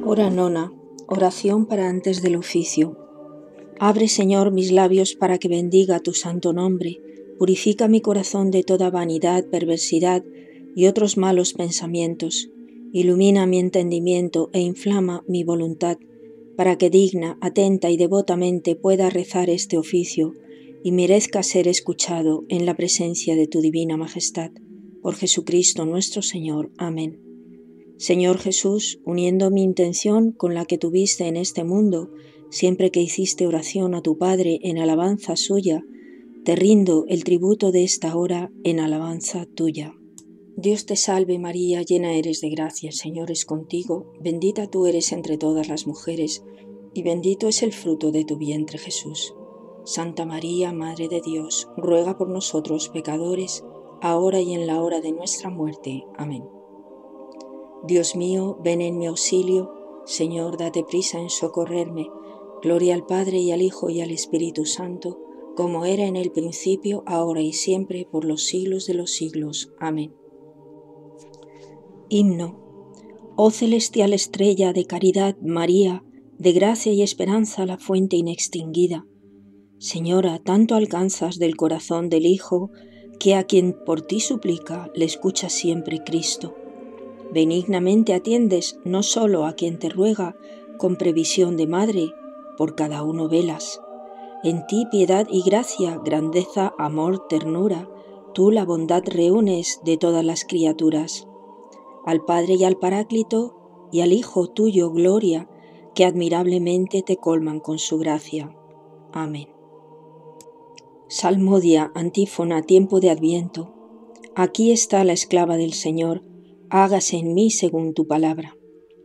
Hora nona. Oración para antes del oficio. Abre, Señor, mis labios para que bendiga tu santo nombre. Purifica mi corazón de toda vanidad, perversidad y otros malos pensamientos. Ilumina mi entendimiento e inflama mi voluntad, para que digna, atenta y devotamente pueda rezar este oficio y merezca ser escuchado en la presencia de tu divina majestad. Por Jesucristo nuestro Señor. Amén. Señor Jesús, uniendo mi intención con la que tuviste en este mundo, siempre que hiciste oración a tu Padre en alabanza suya, te rindo el tributo de esta hora en alabanza tuya. Dios te salve María, llena eres de gracia, el Señor es contigo, bendita tú eres entre todas las mujeres, y bendito es el fruto de tu vientre Jesús. Santa María, Madre de Dios, ruega por nosotros pecadores, ahora y en la hora de nuestra muerte. Amén. Dios mío, ven en mi auxilio. Señor, date prisa en socorrerme. Gloria al Padre y al Hijo y al Espíritu Santo, como era en el principio, ahora y siempre, por los siglos de los siglos. Amén. Himno. Oh celestial estrella de caridad, María, de gracia y esperanza la fuente inextinguida. Señora, tanto alcanzas del corazón del Hijo, que a quien por ti suplica le escucha siempre Cristo. Benignamente atiendes no solo a quien te ruega, con previsión de madre, por cada uno velas. En ti piedad y gracia, grandeza, amor, ternura, tú la bondad reúnes de todas las criaturas. Al Padre y al Paráclito y al Hijo tuyo gloria, que admirablemente te colman con su gracia. Amén. Salmodia, antífona, tiempo de Adviento. Aquí está la esclava del Señor, hágase en mí según tu palabra.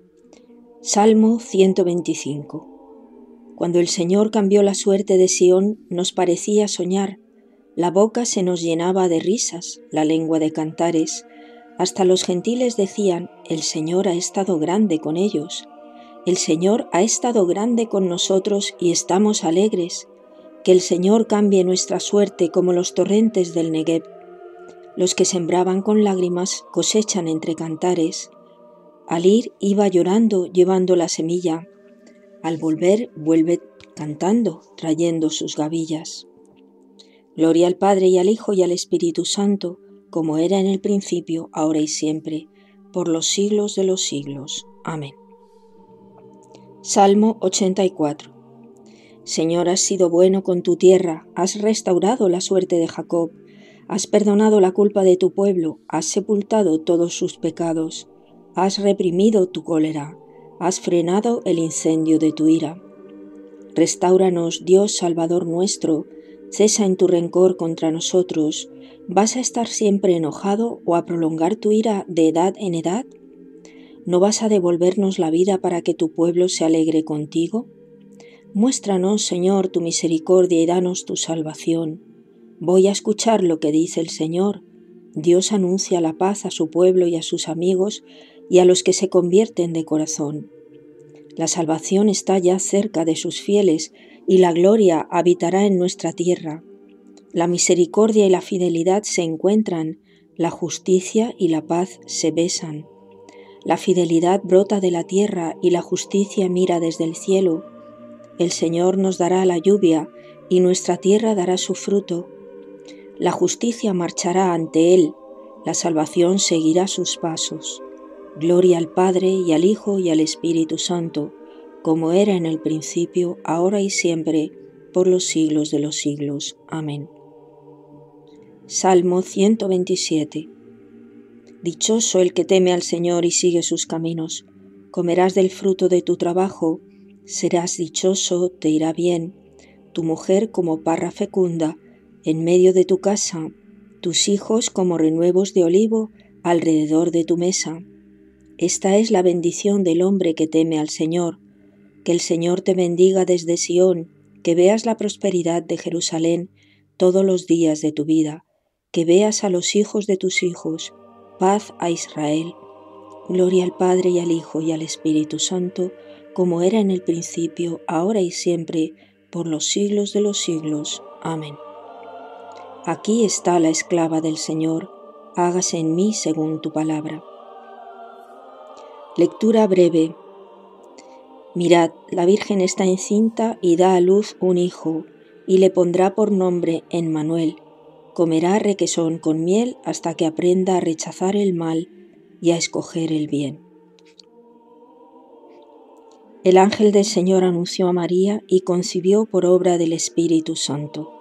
Salmo 125. Cuando el Señor cambió la suerte de Sión, nos parecía soñar, la boca se nos llenaba de risas, la lengua de cantares, hasta los gentiles decían, el Señor ha estado grande con ellos, el Señor ha estado grande con nosotros y estamos alegres, que el Señor cambie nuestra suerte como los torrentes del Negueb. Los que sembraban con lágrimas cosechan entre cantares. Al ir iba llorando llevando la semilla. Al volver vuelve cantando trayendo sus gavillas. Gloria al Padre y al Hijo y al Espíritu Santo, como era en el principio, ahora y siempre, por los siglos de los siglos. Amén. Salmo 84. Señor, has sido bueno con tu tierra, has restaurado la suerte de Jacob. Has perdonado la culpa de tu pueblo, has sepultado todos sus pecados, has reprimido tu cólera, has frenado el incendio de tu ira. Restáuranos, Dios Salvador nuestro, cesa en tu rencor contra nosotros. ¿Vas a estar siempre enojado o a prolongar tu ira de edad en edad? ¿No vas a devolvernos la vida para que tu pueblo se alegre contigo? Muéstranos, Señor, tu misericordia y danos tu salvación. Voy a escuchar lo que dice el Señor. Dios anuncia la paz a su pueblo y a sus amigos y a los que se convierten de corazón. La salvación está ya cerca de sus fieles y la gloria habitará en nuestra tierra. La misericordia y la fidelidad se encuentran, la justicia y la paz se besan. La fidelidad brota de la tierra y la justicia mira desde el cielo. El Señor nos dará la lluvia y nuestra tierra dará su fruto. La justicia marchará ante él, la salvación seguirá sus pasos. Gloria al Padre y al Hijo y al Espíritu Santo, como era en el principio, ahora y siempre, por los siglos de los siglos. Amén. Salmo 127. Dichoso el que teme al Señor y sigue sus caminos. Comerás del fruto de tu trabajo, serás dichoso, te irá bien. Tu mujer como parra fecunda, en medio de tu casa, tus hijos como renuevos de olivo alrededor de tu mesa. Esta es la bendición del hombre que teme al Señor. Que el Señor te bendiga desde Sión, que veas la prosperidad de Jerusalén todos los días de tu vida, que veas a los hijos de tus hijos, paz a Israel. Gloria al Padre y al Hijo y al Espíritu Santo, como era en el principio, ahora y siempre, por los siglos de los siglos. Amén. Aquí está la esclava del Señor, hágase en mí según tu palabra. Lectura breve. Mirad, la Virgen está encinta y da a luz un hijo, y le pondrá por nombre Emmanuel. Comerá requesón con miel hasta que aprenda a rechazar el mal y a escoger el bien. El ángel del Señor anunció a María y concibió por obra del Espíritu Santo.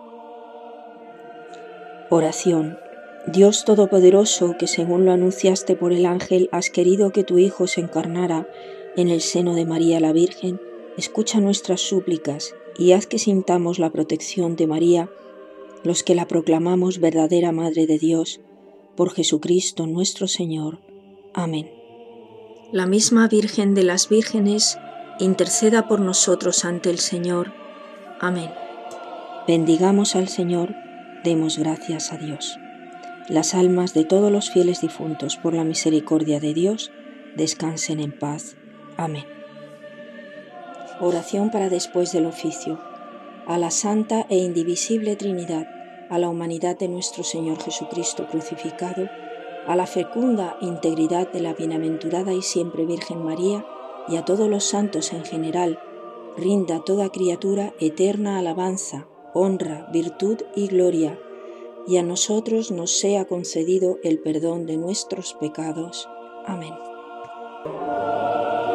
Oración. Dios Todopoderoso, que según lo anunciaste por el ángel, has querido que tu Hijo se encarnara en el seno de María la Virgen, escucha nuestras súplicas y haz que sintamos la protección de María, los que la proclamamos verdadera Madre de Dios, por Jesucristo nuestro Señor. Amén. La misma Virgen de las Vírgenes, interceda por nosotros ante el Señor. Amén. Bendigamos al Señor, demos gracias a Dios. Las almas de todos los fieles difuntos, por la misericordia de Dios, descansen en paz. Amén. Oración para después del oficio. A la Santa e Indivisible Trinidad, a la humanidad de nuestro Señor Jesucristo crucificado, a la fecunda integridad de la bienaventurada y siempre Virgen María, y a todos los santos en general, rinda toda criatura eterna alabanza, honra, virtud y gloria, y a nosotros nos sea concedido el perdón de nuestros pecados. Amén.